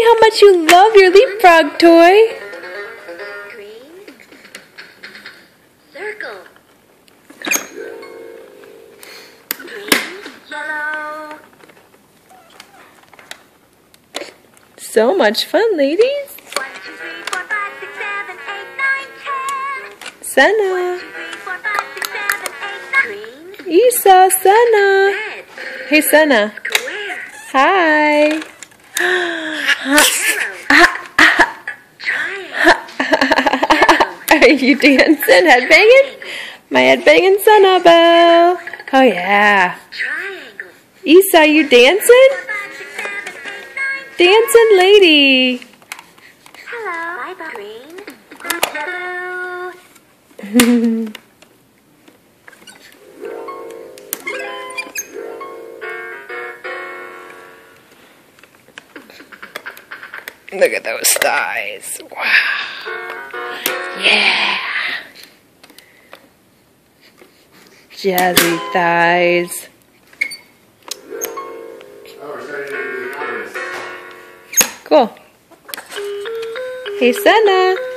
how much you love your leapfrog toy. Green. Circle. Green. Yellow. So much fun, ladies. 1, 2, 3, 4, 5, 6, 7, 8, 9, 10. Senna. 1, 2, 3, 4, 5, 6, 7, 8, 9. Green. Isa, Senna. Red. Hey, Senna. Square. Hi. Are you dancing, headbanging? My headbanging Senna bow. Oh yeah. Triangle. Isa, you dancing? 5, 6, 7, 8, 9. Dancing lady. Hello. Bye-bye. Green. Yellow. Look at those thighs. Wow. Yeah. Jazzy thighs. Cool. Hey, Senna.